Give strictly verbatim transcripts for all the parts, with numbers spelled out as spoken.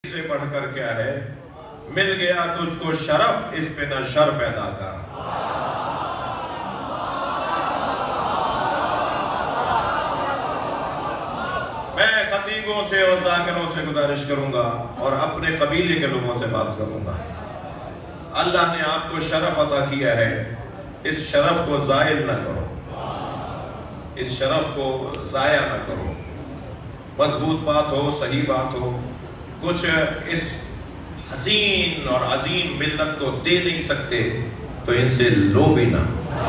से बढ़कर क्या है, मिल गया तुझको शरफ, इस पे न शर पैदा कर। मैं खतीबों से और जाकिरों से गुजारिश करूंगा और अपने कबीले के लोगों से बात करूंगा। अल्लाह ने आपको शरफ अता किया है, इस शरफ को ज़ायल न करो, इस शरफ को ज़ाया न करो। मजबूत बात हो, सही बात हो, कुछ इस हसीन और अजीम मिल्लत को दे नहीं सकते तो इनसे लो भी ना।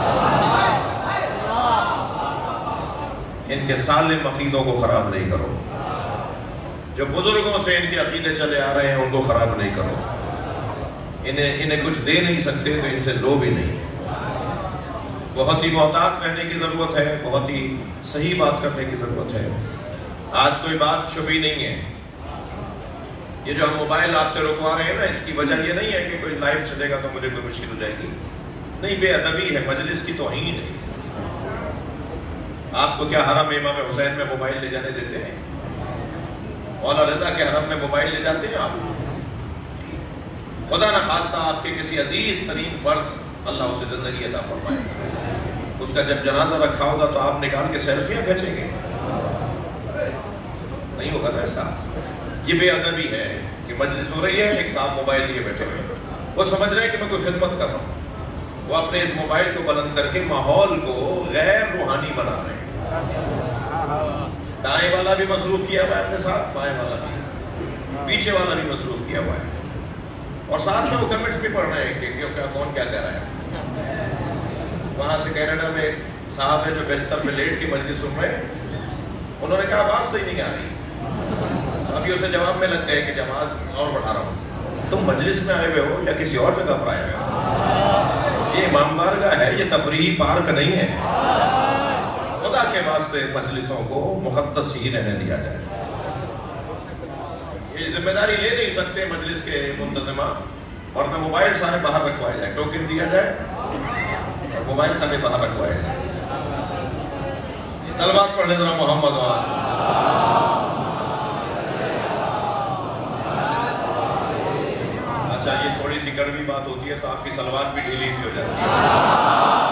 इनके सालिम अकीदों को खराब नहीं करो, जो बुजुर्गों से इनके अकीदे चले आ रहे हैं उनको खराब नहीं करो। इन्हें इन्हें कुछ दे नहीं सकते तो इनसे लो भी नहीं। बहुत ही मोहतात रहने की ज़रूरत है, बहुत ही सही बात करने की ज़रूरत है। आज कोई बात छुपी नहीं है। ये जो हम मोबाइल आपसे रुकवा रहे हैं ना, इसकी वजह ये नहीं है कि कोई लाइव चलेगा तो मुझे कोई मुश्किल हो जाएगी। नहीं, बेअदबी है, मजलिस की तौहीन है। आपको क्या हरम इमाम हुसैन में मोबाइल ले जाने देते हैं? मौला रजा के हरम में मोबाइल ले जाते हैं आप? खुदा न खास्ता आपके किसी अजीज तरीन फर्द अल्लाह उसे जिंदगी अता फरमाए, उसका जब जनाजा रखा होगा तो आप निकाल के सेल्फियां खींचेंगे? नहीं होगा ना ऐसा। ये बेअदबी है कि मजलिस हो रही है, एक साहब मोबाइल लिए बैठे हुए, वो समझ रहे हैं कि मैं कोई खिदमत कर रहा हूँ, वो अपने इस मोबाइल को बुलंद करके माहौल को गैर रूहानी बना रहे हैं। दाएं वाला भी मसरूफ किया हुआ है अपने साथ, बाएं वाला भी, पीछे वाला भी मसरूफ किया हुआ है, और साथ में वो कमेंट्स भी पढ़ रहे हैं कि क्या कौन क्या कह रहा है। वहाँ से कनाडा में साहब है जो बिस्तर पे लेट के मजलिस सुन रहे हैं, उन्होंने कहा आवाज़ सही नहीं आ रही, अभी उसे जवाब में लग गए कि जमात और बढ़ा रहा हूँ। तुम मजलिस में आए हुए हो या किसी और जगह पर आए हुए हो? ये इमाम बारगाह है, ये तफरीही पार्क नहीं है। खुदा के वास्ते मजलिसों को मुक़द्दस ही रहने दिया जाए। ये जिम्मेदारी ले नहीं सकते मजलिस के मुंतज़िमा, और मैं मोबाइल सारे बाहर रखवाए जाए, टोकन दिया जाए और मोबाइल सारे बाहर रखवाए जाए। सलवात पढ़ लेना मोहम्मद वाला। अच्छा, ये थोड़ी सी कड़वी बात होती है तो आपकी सलवात भी ढीली सी हो जाती है।